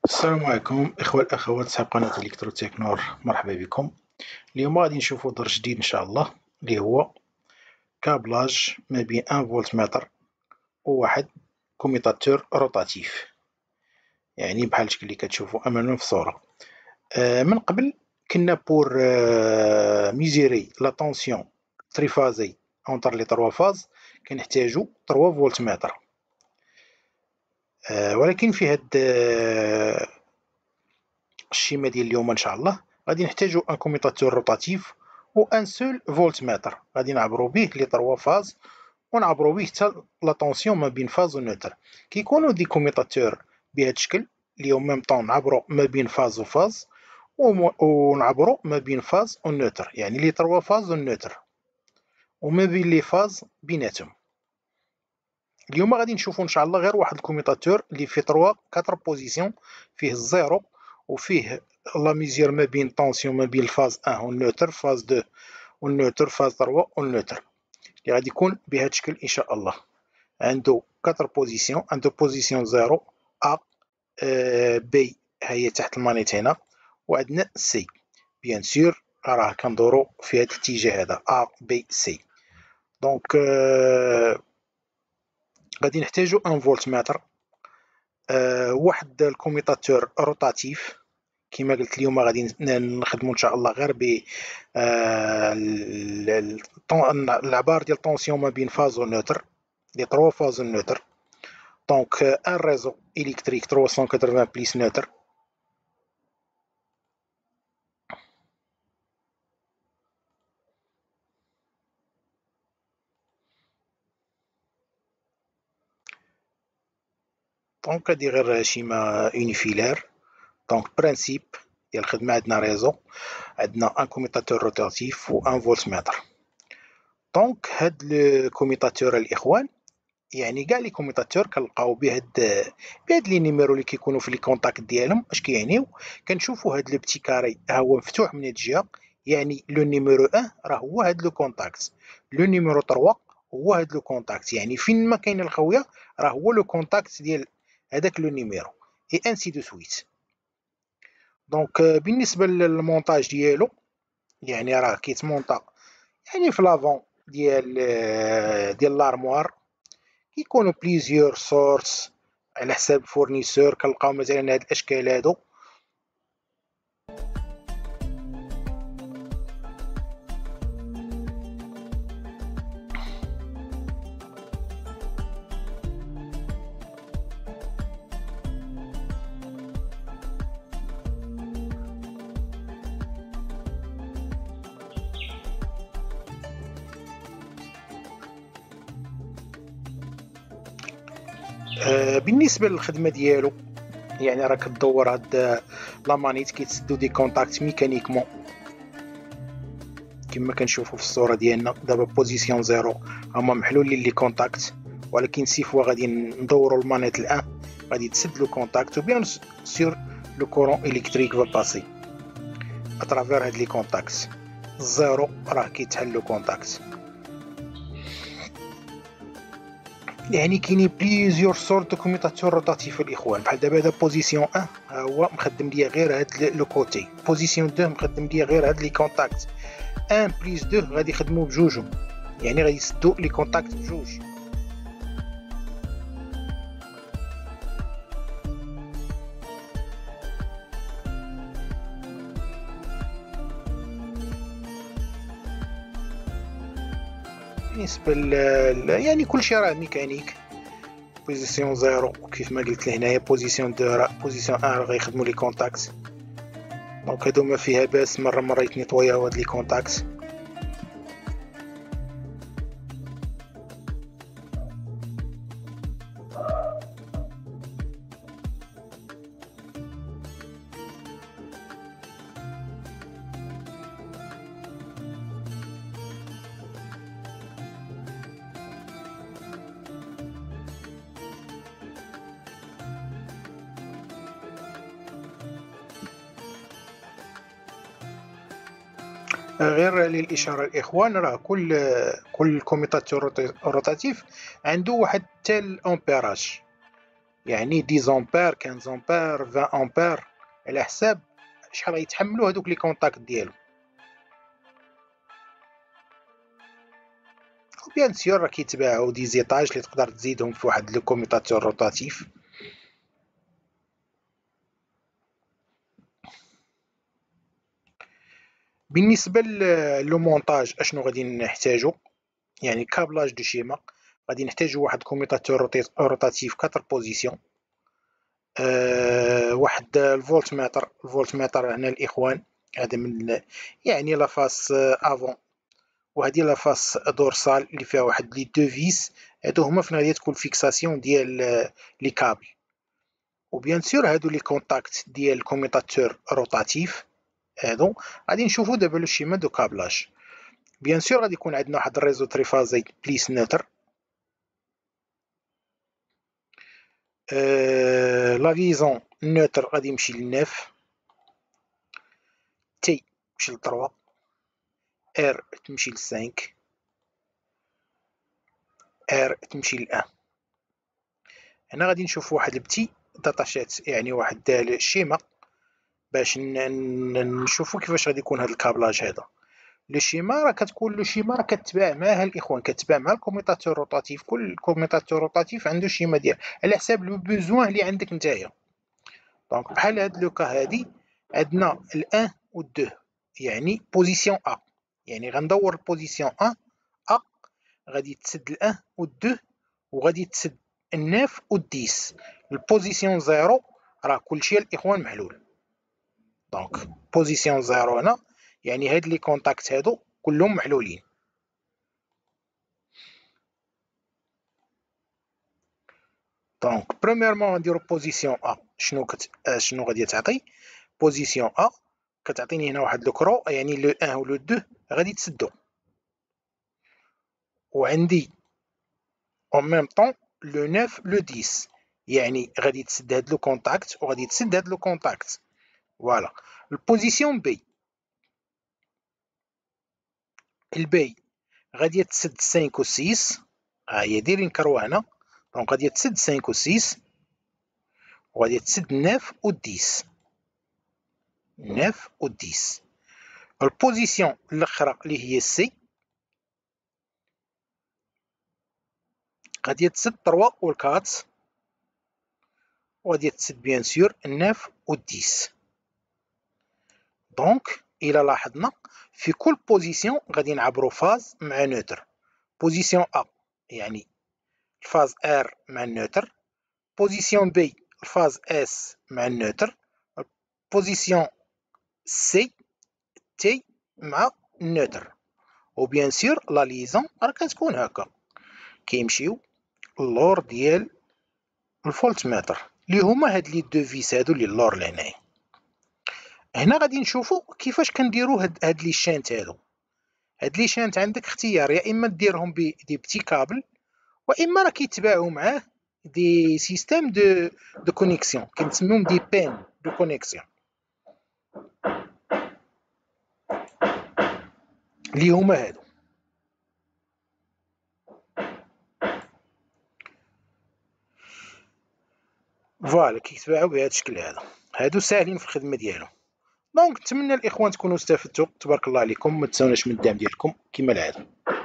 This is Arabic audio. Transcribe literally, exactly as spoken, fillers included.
السلام عليكم إخوة الأخوات صحاب قناة إلكتروتكنور، مرحبا بكم. اليوم غادي نشوفو درس جديد إن شاء الله اللي هو كابلاج ما بين واحد فولت متر وواحد كوميتاتور روتاتيف، يعني بحال الشكل اللي كتشوفو أمامنا في الصورة. آه من قبل كنا بور آه ميزيري لا طونسيون تريفازي اونتر لي تروا فاز كنحتاجو ثلاثة فولت متر. آه ولكن في هاد آه الشيما ديال اليوم ان شاء الله غادي نحتاجو ان كوميتاتور روتاتيف و ان سول فولت متر غادي نعبرو به لي تروا فاز ونعبرو به حتى لا طونسيون ما بين فاز و نوتر. كيكونوا دي كوميتاتور بهذا الشكل اليوم ميم طون نعبرو ما بين فاز و فاز ونعبرو ما بين فاز و نوتر، يعني لي تروا فاز و نوتر وما بين لي فاز بيناتهم. اليوم غادي نشوفو ان شاء الله غير واحد الكوميتاتور اللي فيه تروا كاتر بوزيسيون، فيه الزيرو وفيه لا ميزير ما بين طونسيون ما بين الفاز واحد والنوتر، فاز اثنين والنوتر، فاز ثلاثة والنوتر، اللي غادي يكون بهذا الشكل ان شاء الله. عنده كاتر بوزيسيون، عنده بوزيسيون زيرو ا بي هي تحت المانيت هنا، وعندنا سي. بيان سور راه كندورو في هذا الاتجاه هذا ا بي سي. دونك آه غادي نحتاجو ان فولت متر، أه واحد الكوميتاتور روتاتيف كما قلت. اليوم غادي نخدمو ان شاء الله غير ب أه العبار ديال طونسيون ما بين فاز و نوتر، لي تروا فاز و نوتر. دونك ان ريزو الكتريك ثلاثمية وثمانين بليس نوتر. دونك هادي غير شيما اونيفيلار. دونك برانسيب ديال الخدمه، عندنا ريزو، عندنا ان كوميتاتور روتاتيف و ان فولت متر. دونك هاد لو كوميتاتور الاخوان، يعني كاع لي كوميتاتور كنلقاو بهاد بهاد لي نيميرو اللي كيكونوا في لي كونتاكت ديالهم. اش كيعنيو؟ كنشوفوا هاد لو بتي كاري ها هو مفتوح من هاد الجهه، يعني لو نيميرو واحد راه هو هاد لو كونتاكت، لو نيميرو ثلاثة هو هاد لو كونتاكت، يعني فين ما كاين الخويه راه هو لو كونتاكت ديال هذاك لو نيميرو، اي انسي دو سويت. دونك بالنسبه للمونتاج ديالو، يعني راه كيتمونطا يعني في لافون ديال ديال لارموار. كيكونوا بليزيور سورس على حساب الفورنيسور. كنلقاو مثلا هاد الاشكال هادو، آه بالنسبه للخدمه ديالو يعني راه كدور هاد لا مانيت كيتسدو دي كونتاكت ميكانيكمون كما كنشوفوا في الصوره ديالنا. دابا بوزيسيون زيرو هما محلولين لي كونتاكت، ولكن سي فوا غادي ندوروا المانيت الان غادي تسد لو كونتاكت، وبيان سور لو كورون الكتريك فا باسي اترافير هاد لي كونتاكت. الزيرو راه كيتحل لو كونتاكت. يعني كاينين بليزيور سورت دو كوميتاتور روتاتيف الاخوان. بحال دابا هذا بوزيسيون واحد ها هو مخدم ليا غير هاد لو كوتي، بوزيسيون اثنين مخدم ليا غير هاد لي كونتاكت. واحد بليس اثنين غادي يخدموا بجوجهم، يعني غادي يسدوا لي كونتاكت بجوج. بالنسبه ل يعني كلشي راه ميكانيك. بوزيسيون زيرو كيف ما قلت لهنايا، بوزيسيون اثنين بوزيسيون واحد غيخدموا لي كونتاكت. دونك هادو ما فيها باس مره مره يتنيطوياو هاد لي كونتاكت. غير للاشاره الاخوان، راه كل كل كوميتاتور روتاتيف عنده واحد تال امبيراج. يعني عشرة امبير خمسة امبير عشرين امبير على حساب شحال غيتحملوا هذوك لي كونتاكت ديالو. وبيان سور راه كيتباعوا دي زيطاج اللي تقدر تزيدهم في واحد لو كوميطاتور روتاتيف. بالنسبه لو مونتاج اشنو غادي نحتاجو؟ يعني كابلاج دو شيما غادي نحتاجو واحد كوميطاتور روتاتيف أربعة بوزيسيون، أه واحد الفولت متر. الفولت متر هنا الاخوان هذا من يعني لا فاس افون، وهذه لا فاس دورسال اللي فيها واحد لي دو فيس، هادو هما فين غادي تكون فيكساسيون ديال لي كابل. وبيان سور هادو لي كونتاكت ديال الكوميطاتور روتاتيف هادو غادي نشوفو دابا لو شيما دو كابلاج. بيان سور غادي يكون عندنا واحد الريزو تريفازي بليس نوتر، أه لا ليزون نوتر غادي يمشي للناف، تي تمشي لتروا، ار تمشي لسانك، ار تمشي لان. هنا غادي نشوف واحد البتي داتاشات، يعني واحد الشيما باش نشوفو كيفاش غادي يكون هذا الكابلاج هذا. لو شيما راه كتكون لو شيما راه كتباع معها الاخوان، كتباع مع الكوميطاتور روتاتيف. كل كوميطاتور روتاتيف عنده شيما ديال على حساب لو بوزوان اللي عندك نتايا. دونك بحال هاد لوكا هادي عندنا الان و دو، يعني بوزيسيون ا، يعني غندور البوزيسيون ا ا غادي تسد الان و دو وغادي تسد الناف و ديس. البوزيسيون زيرو راه كلشي الاخوان محلول. دونك بوزيسيون زيرو هنا يعني هاد لي كونتاكت هادو كلهم محلولين. دونك برومييرمون غنديرو بوزيسيون ا شنو كت شنو غادي تعطي. بوزيسيون ا كتعطيني هنا واحد لو كرو، يعني لو واحد و لو اثنين غادي تسدو، وعندي اون ميم طون لو تسعة لو عشرة، يعني غادي تسد هاد لو كونتاكت وغادي تسد هاد لو كونتاكت. فوالا البوزيسيون بي، البي غادي تسد خمسة و ستة، ها هي دايرين كروه هنا. دونك غادي تسد خمسة و ستة وغادي تسد تسعة و عشرة، تسعة و عشرة. البوزيسيون الاخرى اللي هي سي غادي تسد ثلاثة و أربعة وغادي تسد بيان سور تسعة و عشرة. دونك الى لاحظنا في كل بوزيسيون غادي نعبرو فاز مع نوتر. بوزيسيون ا يعني الفاز ار مع النوتر، بوزيسيون بي الفاز اس مع النوتر، بوزيسيون سي تي مع النوتر. وبيان سور لا ليزون راه كتكون هكا، كيمشيو اللور ديال الفولت متر اللي هما هاد لي دو فيس هادو اللي اللور لهنايا. هنا غادي نشوفو كيفاش كنديرو هاد, هاد لي شانت هادو. هاد لي شانت عندك اختيار، يا اما ديرهم بدي بتي كابل، واما راه كيتباعو معاه دي سيستيم دو دو كونيكسيون كنسميهم دي بين دو كونيكسيون اللي هما هادو. فوالا كيتباعو بهذا الشكل هذا، هادو ساهلين في الخدمه ديالهم. دونك نتمنى الاخوان تكونوا استفدتوا. تبارك الله عليكم، ما تنساوناش من الدعم ديالكم كما العاده.